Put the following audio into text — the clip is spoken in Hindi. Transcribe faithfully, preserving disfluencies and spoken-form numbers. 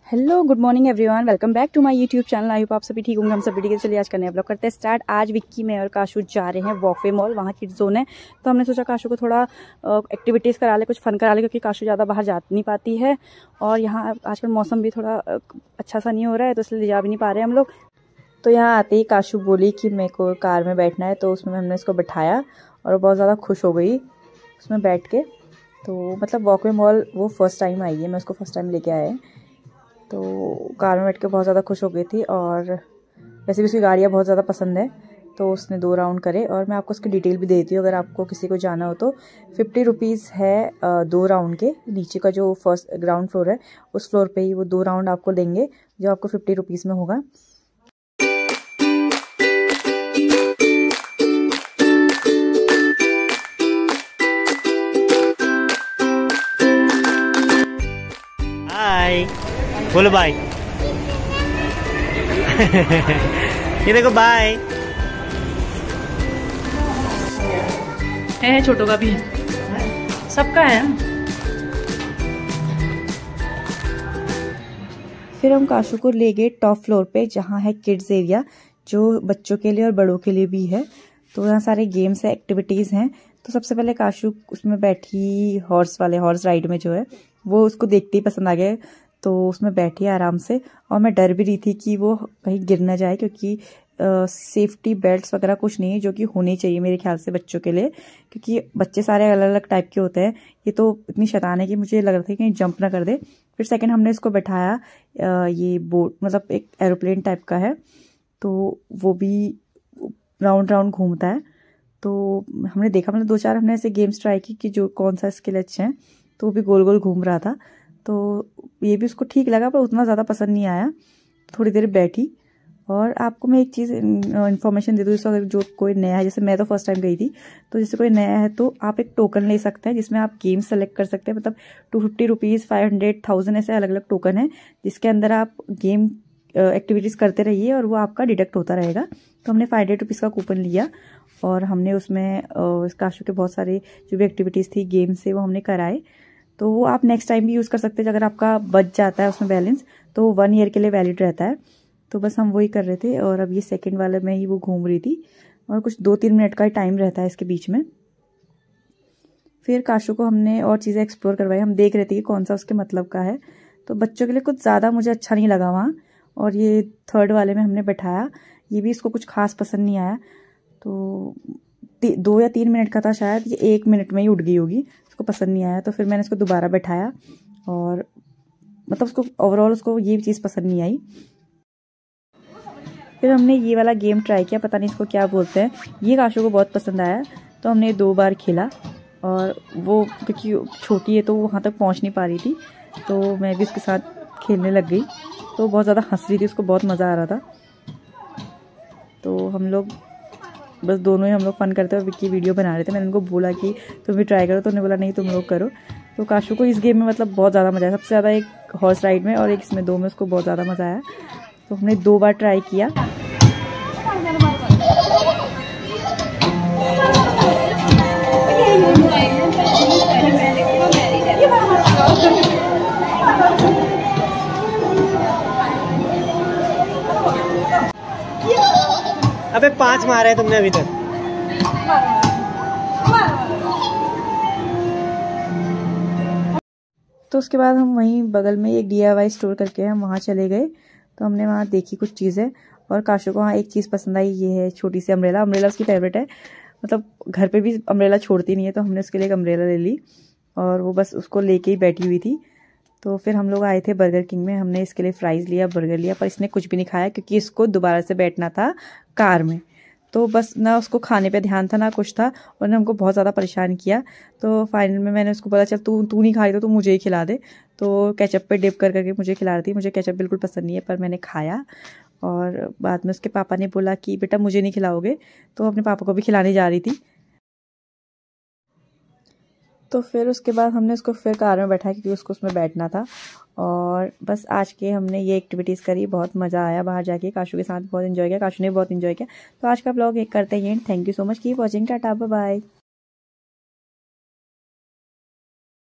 Hello good morning everyone, welcome back to my YouTube channel. I hope आप सभी ठीक होंगे। हम सभी ठीक है। चलिए आज का नया ब्लॉग करते हैं स्टार्ट। आज विक्की, मैं और काशू जा रहे हैं वॉकवे मॉल, वहाँ किड्स जोन है। तो हमने सोचा काशू को थोड़ा एक्टिविटीज़ करा ले, कुछ फन करा ले, क्योंकि काशू ज़्यादा बाहर जा नहीं पाती है और यहाँ आजकल मौसम भी थोड़ा अच्छा सा नहीं हो रहा है, तो इसलिए ले जा भी नहीं पा रहे हम लोग। तो यहाँ आते ही काशू बोली कि मेरे को कार में बैठना है, तो उसमें हमने इसको बैठाया और बहुत ज़्यादा खुश हो गई उसमें बैठ के। तो मतलब वॉकवे मॉल वो फर्स्ट टाइम आई है, मैं उसको फर्स्ट टाइम लेके आया है, तो कार में बैठ के बहुत ज़्यादा खुश हो गई थी। और वैसे भी उसकी गाड़ियाँ बहुत ज़्यादा पसंद है, तो उसने दो राउंड करे। और मैं आपको उसकी डिटेल भी देती हूँ, अगर आपको किसी को जाना हो तो फिफ्टी रुपीज़ है दो राउंड के। नीचे का जो फर्स्ट ग्राउंड फ्लोर है उस फ्लोर पे ही वो दो राउंड आपको देंगे, जो आपको फिफ्टी रुपीज़ में होगा। हाय बोलो बाय। ये देखो बाय है, छोटों का भी है, सबका है। फिर हम काशू को ले गए टॉप फ्लोर पे, जहाँ है किड्स एरिया, जो बच्चों के लिए और बड़ों के लिए भी है। तो यहाँ सारे गेम्स है, एक्टिविटीज़ हैं। तो सबसे पहले काशू उसमें बैठी, हॉर्स वाले हॉर्स राइड में जो है वो उसको देखते ही पसंद आ गए, तो उसमें बैठी आराम से। और मैं डर भी रही थी कि वो कहीं गिर ना जाए, क्योंकि सेफ्टी बेल्ट्स वगैरह कुछ नहीं है, जो कि होनी चाहिए मेरे ख्याल से बच्चों के लिए, क्योंकि बच्चे सारे अलग अलग टाइप के होते हैं। ये तो इतनी शैतान है कि मुझे लग रहा था कि कहीं जंप ना कर दे। फिर सेकंड हमने इसको बैठाया, ये बोट मतलब एक एरोप्लेन टाइप का है, तो वो भी राउंड राउंड घूमता है। तो हमने देखा, मतलब दो चार हमने ऐसे गेम्स ट्राई की कि जो कौन सा इसके लिए अच्छे हैं, तो वो भी गोल गोल घूम रहा था। तो ये भी उसको ठीक लगा, पर उतना ज़्यादा पसंद नहीं आया। थोड़ी देर बैठी। और आपको मैं एक चीज़ इन्फॉर्मेशन दे दूँ, जैसे अगर जो कोई नया है, जैसे मैं तो फर्स्ट टाइम गई थी, तो जैसे कोई नया है तो आप एक टोकन ले सकते हैं, जिसमें आप गेम सेलेक्ट कर सकते हैं। मतलब two fifty rupees, five hundred, thousand ऐसे अलग अलग टोकन है, जिसके अंदर आप गेम एक्टिविटीज़ करते रहिए और वो आपका डिडक्ट होता रहेगा। तो हमने फाइव हंड्रेड रुपीज़ का कूपन लिया और हमने उसमें काशू के बहुत सारे जो भी एक्टिविटीज़ थी, गेम्स थे, वो हमने कराए। तो वो आप नेक्स्ट टाइम भी यूज़ कर सकते हैं। अगर आपका बच जाता है उसमें बैलेंस, तो वो वन ईयर के लिए वैलिड रहता है। तो बस हम वही कर रहे थे। और अब ये सेकंड वाले में ही वो घूम रही थी, और कुछ दो तीन मिनट का ही टाइम रहता है इसके बीच में। फिर काशू को हमने और चीज़ें एक्सप्लोर करवाई। हम देख रहे थे कि कौन सा उसके मतलब का है। तो बच्चों के लिए कुछ ज़्यादा मुझे अच्छा नहीं लगा वहाँ। और ये थर्ड वाले में हमने बैठाया, ये भी इसको कुछ खास पसंद नहीं आया। तो दो या तीन मिनट का था शायद, ये एक मिनट में ही उठ गई होगी, उसको पसंद नहीं आया। तो फिर मैंने इसको दोबारा बैठाया, और मतलब उसको ओवरऑल उसको ये चीज़ पसंद नहीं आई। फिर हमने ये वाला गेम ट्राई किया, पता नहीं इसको क्या बोलते हैं, ये काशू को बहुत पसंद आया। तो हमने दो बार खेला, और वो क्योंकि छोटी है तो वो वहाँ तक पहुँच नहीं पा रही थी, तो मैं भी उसके साथ खेलने लग गई। तो बहुत ज़्यादा हंस रही थी, उसको बहुत मज़ा आ रहा था। तो हम लोग बस दोनों ही हम लोग फन करते हुए विक्की वीडियो बना रहे थे। मैंने उनको बोला कि तुम भी ट्राई करो, तो उन्होंने बोला नहीं तुम लोग करो। तो काशू को इस गेम में मतलब बहुत ज़्यादा मज़ा आया, सबसे ज़्यादा एक हॉर्स राइड में और एक इसमें, दो में उसको बहुत ज़्यादा मज़ा आया। तो हमने दो बार ट्राई किया। अबे पांच मारे हैं तुमने अभी तक। तो उसके बाद हम वहीं बगल में एक डी आई वाई स्टोर करके हम वहाँ चले गए। तो हमने वहाँ देखी कुछ चीज़ें, और काशू को वहाँ एक चीज़ पसंद आई, ये है छोटी सी अम्ब्रेला। अम्ब्रेला उसकी फेवरेट है, मतलब घर पे भी अम्ब्रेला छोड़ती नहीं है, तो हमने उसके लिए एक अम्ब्रेला ले ली, और वो बस उसको लेके ही बैठी हुई थी। तो फिर हम लोग आए थे बर्गर किंग में, हमने इसके लिए फ्राइज़ लिया, बर्गर लिया, पर इसने कुछ भी नहीं खाया, क्योंकि इसको दोबारा से बैठना था कार में। तो बस ना उसको खाने पे ध्यान था ना कुछ था, और ने हमको बहुत ज़्यादा परेशान किया। तो फाइनल में मैंने उसको बोला चल तू तू नहीं खा रही तो तू मुझे ही खिला दे। तो केचप पे डिप कर करके मुझे खिला रही थी। मुझे केचप बिल्कुल पसंद नहीं है, पर मैंने खाया। और बाद में उसके पापा ने बोला कि बेटा मुझे नहीं खिलाओगे, तो अपने पापा को भी खिलाने जा रही थी। तो फिर उसके बाद हमने उसको फिर कार में बैठाया, क्योंकि उसको उसमें बैठना था। और बस आज के हमने ये एक्टिविटीज़ करी, बहुत मज़ा आया बाहर जाके, काशू के साथ बहुत इन्जॉय किया, काशू ने बहुत इन्जॉय किया। तो आज का ब्लॉग एक करते हैं, thank you so much, keep watching, tata bye bye.